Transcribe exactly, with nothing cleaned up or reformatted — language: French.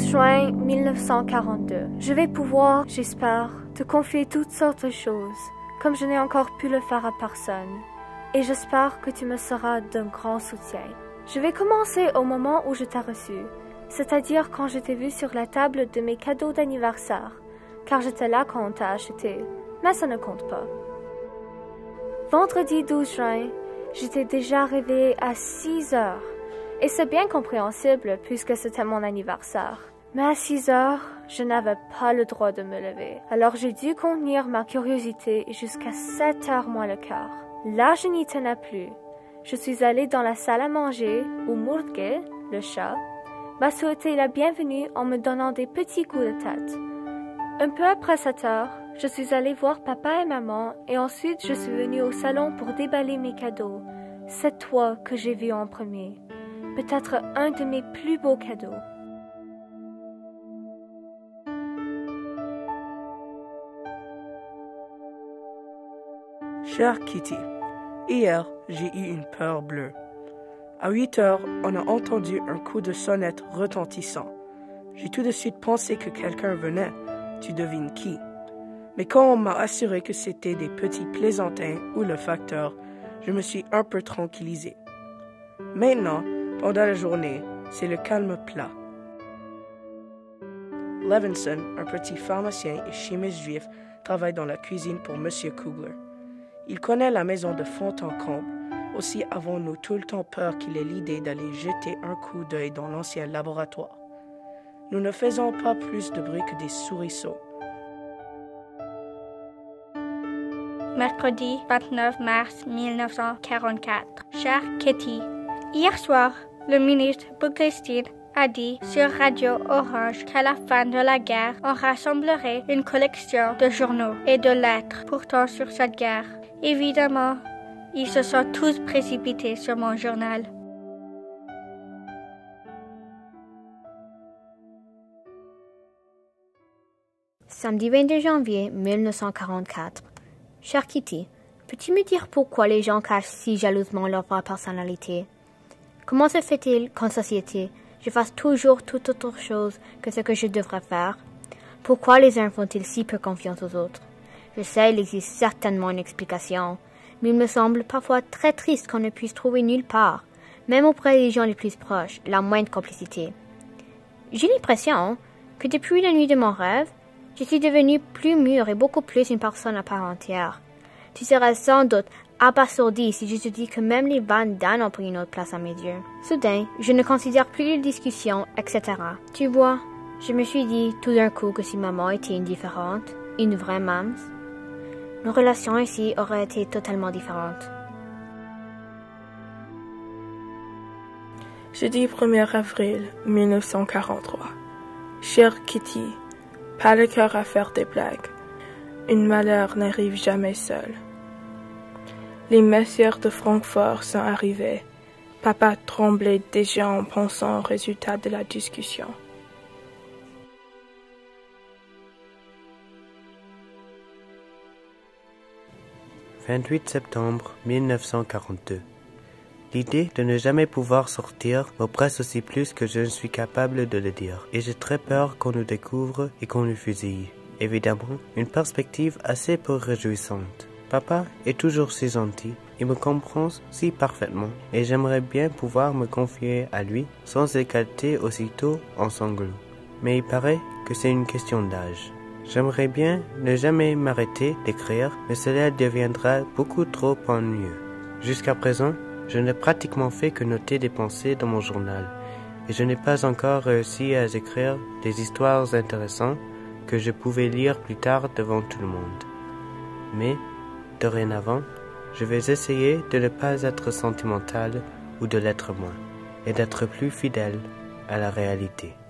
juin mille neuf cent quarante-deux. Je vais pouvoir, j'espère, te confier toutes sortes de choses, comme je n'ai encore pu le faire à personne. Et j'espère que tu me seras d'un grand soutien. Je vais commencer au moment où je t'ai reçu, c'est-à-dire quand je t'ai vu sur la table de mes cadeaux d'anniversaire, car j'étais là quand on t'a acheté, mais ça ne compte pas. Vendredi douze juin, j'étais déjà réveillée à six heures, et c'est bien compréhensible puisque c'était mon anniversaire. Mais à six heures, je n'avais pas le droit de me lever, alors j'ai dû contenir ma curiosité jusqu'à sept heures moins le quart. Là, je n'y tenais plus. Je suis allée dans la salle à manger où Murtke, le chat, m'a souhaité la bienvenue en me donnant des petits coups de tête. Un peu après sept heures, je suis allée voir papa et maman et ensuite je suis venue au salon pour déballer mes cadeaux. C'est toi que j'ai vu en premier. Peut-être un de mes plus beaux cadeaux. Chère Kitty, hier, j'ai eu une peur bleue. À huit heures, on a entendu un coup de sonnette retentissant. J'ai tout de suite pensé que quelqu'un venait. Tu devines qui. Mais quand on m'a assuré que c'était des petits plaisantins ou le facteur, je me suis un peu tranquillisé. Maintenant, pendant la journée, c'est le calme plat. Levinson, un petit pharmacien et chimiste juif, travaille dans la cuisine pour Monsieur Kugler. Il connaît la maison de fond en comble. Aussi avons-nous tout le temps peur qu'il ait l'idée d'aller jeter un coup d'œil dans l'ancien laboratoire. Nous ne faisons pas plus de bruit que des souriceaux. Mercredi vingt-neuf mars mille neuf cent quarante-quatre. Chère Kitty, hier soir, le ministre Boukestine a dit sur Radio Orange qu'à la fin de la guerre, on rassemblerait une collection de journaux et de lettres portant sur cette guerre. Évidemment, ils se sont tous précipités sur mon journal. Samedi vingt-deux janvier mille neuf cent quarante-quatre. Chère Kitty, peux-tu me dire pourquoi les gens cachent si jalousement leur vraie personnalité? Comment se fait-il qu'en société, je fasse toujours toute autre chose que ce que je devrais faire? Pourquoi les uns font-ils si peu confiance aux autres? Je sais, il existe certainement une explication, mais il me semble parfois très triste qu'on ne puisse trouver nulle part, même auprès des gens les plus proches, la moindre complicité. J'ai l'impression que depuis la nuit de mon rêve, je suis devenue plus mûre et beaucoup plus une personne à part entière. Tu serais sans doute abasourdi si je te dis que même les vannes d'Anne ont pris une autre place à mes yeux. Soudain, je ne considère plus les discussions, et cetera. Tu vois, je me suis dit tout d'un coup que si maman était indifférente, une vraie mams, nos relations ici auraient été totalement différentes. Jeudi premier avril mille neuf cent quarante-trois. Chère Kitty, pas le cœur à faire des blagues. Un malheur n'arrive jamais seul. Les messieurs de Francfort sont arrivés. Papa tremblait déjà en pensant au résultat de la discussion. vingt-huit septembre mille neuf cent quarante-deux. L'idée de ne jamais pouvoir sortir m'oppresse aussi plus que je ne suis capable de le dire, et j'ai très peur qu'on nous découvre et qu'on nous fusille. Évidemment, une perspective assez peu réjouissante. Papa est toujours si gentil, il me comprend si parfaitement, et j'aimerais bien pouvoir me confier à lui sans éclater aussitôt en sanglots. Mais il paraît que c'est une question d'âge. J'aimerais bien ne jamais m'arrêter d'écrire, mais cela deviendra beaucoup trop ennuyeux. Jusqu'à présent, je n'ai pratiquement fait que noter des pensées dans mon journal, et je n'ai pas encore réussi à écrire des histoires intéressantes que je pouvais lire plus tard devant tout le monde. Mais, dorénavant, je vais essayer de ne pas être sentimental ou de l'être moins, et d'être plus fidèle à la réalité.